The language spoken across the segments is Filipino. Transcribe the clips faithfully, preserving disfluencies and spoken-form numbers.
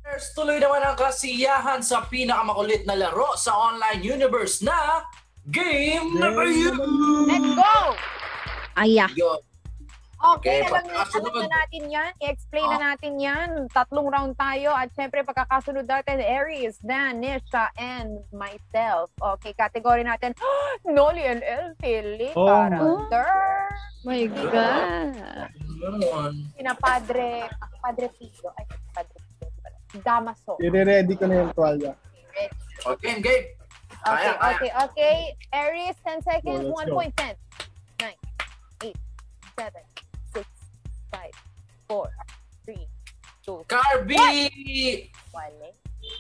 Tuloy naman ang kasiyahan sa pinakamakulit na laro sa online universe na Game na Kayo! Let's go! Ayak. Okay, Okay, alam, na, alam pagkakasunod. na natin yan. I-explain Ah. na natin yan. Tatlong round tayo. At syempre, pagkakasunod natin, Aries, Dan, Nisha, and myself. Okay, category natin, Noli and Elfie. Oh Character. My God. Pinapadre, Padre Pio. Ay, Padre Pio. Damaso. I-ready ko na yung tuwalya. Okay, game. Okay, Kaya, kaya. okay, okay. Aries, ten seconds, Go, let's one go. point, ten, nine, eight, seven, six, five, four, three, two, Carby! one.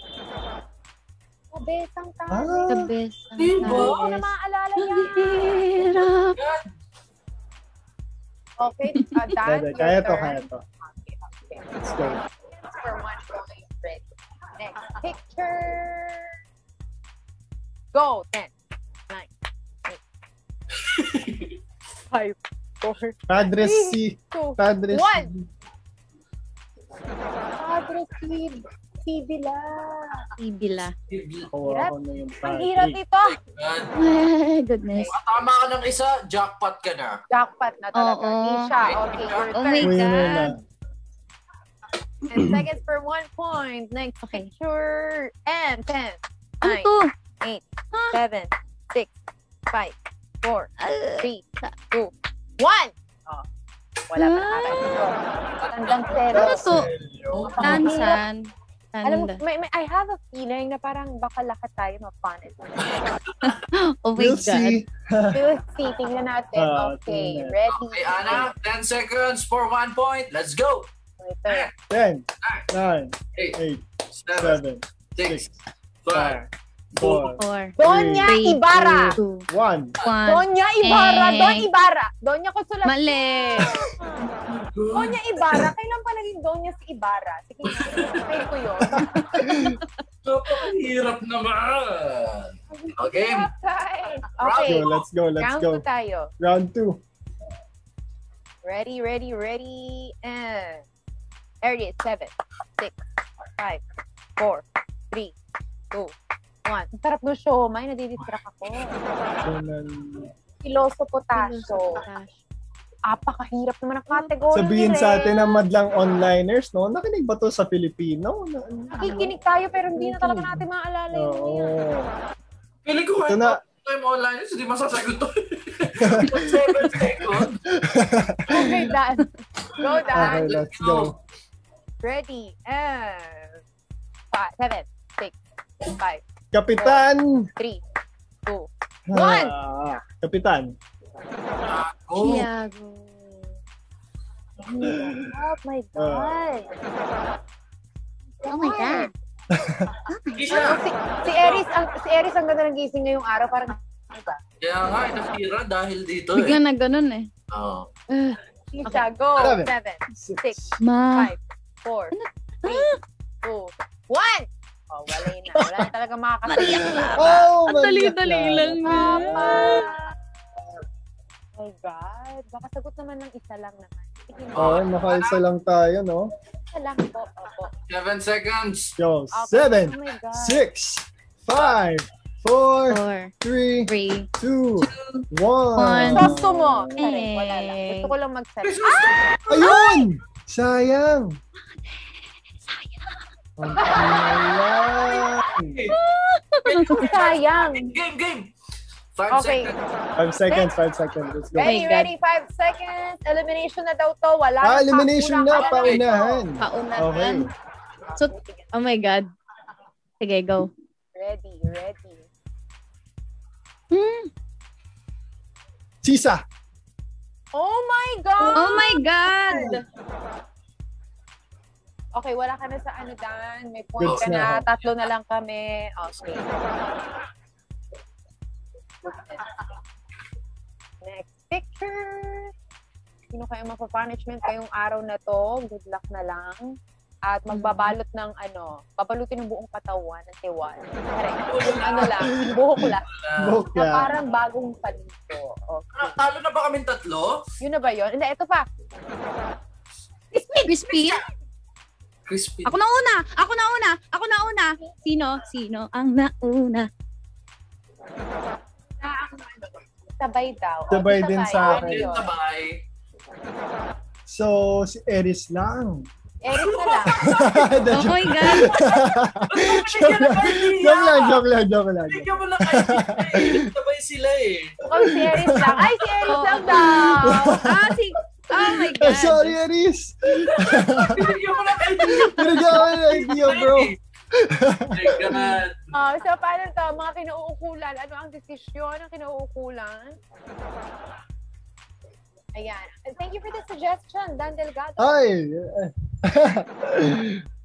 Kabesang tayo. Ah, The best. Diba? Hindi ko na maaalala yan. Hirap. Okay, uh, Dan, Pwede. your Kaya to, turn. kaya to. Okay, okay. Let's go. For one point, ready. Next picture. Go, ten, nine, eight, five, four, Padre C. two, Padre C. one. Padre Steve. Sibila. Ibila. Kawa ko na yung Ang padre. hirap ito. My goodness. Tama ka ng isa, jackpot ka na. Jackpot na talaga. Oo. Nisha, okay, your Oh turn. my Uy, yun na. God. ten seconds for one point. Next Okay. picture. And ten, Ano nine, to? eight, seven, six, five, four, three, two, one. Oh, wala pa nakakita. Hanggang zero. Ano to? Oh, Tansan. Alam mo, Tanda. may, may, I have a feeling na parang baka lahat tayo ma-fun. Oh my We'll God. see. We'll see. Tingnan natin. Ah, Okay, tingnan. ready. Okay, Ana, ten seconds for one point. Let's go! My turn. ten, nine, eight, eight, seven, seven, six, five, four, Four. Doña Three, Ibarra. Two. one. One. Doña Ibarra. Eh. Doña Ibarra. Doña Consulat. Mali. Doña Ibarra. Kailan pa naging Doña si Ibarra? Sige, explain ko yun. Napakahirap naman. Okay. Okay. Go, let's go, let's Round go. two tayo. Round two. Ready, ready, ready. And area seven, six, five, four, three, two, one. Ang sarap ng show. May nadidistract ako. Sunan- Piloso potasyo. Apakahirap naman ang category. Sabihin ni sa Ren. atin ng madlang onliners, no? Nakinig ba to sa Filipino? Na, Nakikinig tayo pero hindi na talaga natin maaalala yun. Oo. Pili ko Ito kayo na. time online, hindi masasagot to. seven seconds. Okay, Dan. Go, Dan. Okay, let's go. Ready. And five, seven, six, five, Kapitan! three, two, one. Ah, Kapitan. Oh, Tiago. Oh my God. Oh my God. Isha. Si, si Eris, ang, si Eris ang ganda ng gising ngayong araw. Parang, diba? Kaya nga, nasira dahil dito Bigla eh. na ganun eh. Oh. Uh, Siya, go. Seven. Seven, Six. six, Ma. five, four, three, two, one. Oh, wala yun na. Wala na talaga makakasaya. Oh, Ang dali-dali lang. Papa. Oh my God. Baka sagot naman ng isa lang naman. Sige, Oo, oh, nakaisa lang tayo, no? isa lang po. Opo. Seven seconds. Yo, Okay. seven, Oh my God. six, five, four, Four. three, Three. two, One. one. Gusto mo. Sorry, wala lang. Eh. Gusto ko lang mag-set. Ayun! Sayang! Ang sayang. Sayang. Game, game. Five Okay. seconds. Five seconds, five seconds. Let's go. Ready, God. ready, five seconds. Elimination na daw to. Wala Ah, nang elimination na, pakulang- paunahan. Paunahan. Okay. So, oh my God. Sige, go. Ready, ready. Hmm. Sisa! Oh my God! Oh my God. Okay, wala ka na sa ano, Dan. May point Goods ka na. na. Tatlo na lang kami. Okay. Next picture. Sino kaya mapapunishment kayong araw na to? Good luck na lang. At magbabalot ng ano, babalutin ng buong katawan ng tiwan. Correct. Ano lang, buhok lang. Buhok Na yan. parang bagong palito. Okay. Ah, Talo na ba kaming tatlo? Yun na ba yun? Hindi, ito pa. Crispy? Crispy. Ako na una! Ako na una! Ako na una! Sino? Sino ang nauna? Na ang ano, sabay daw. O, Sabay din sa Ano akin. yun? Sabay. So, si Eris lang. Eric na lang. Oh my God! Bigyan ng idea. Joke lang, joke lang, joke lang. Bigyan mo ng idea. Sabay sila eh. Mukhang si Eric lang. Ay, si Eric lang daw. Ah, si... Oh my Ah, God! sorry, Eris. Bigyan mo ng idea. Binigyan ko ng idea, bro. My God. Oh, so, paano to? Mga kinauukulan. Ano ang desisyon ng kinauukulan? Ayan. Thank you for the suggestion, Dan Delgado. Ay.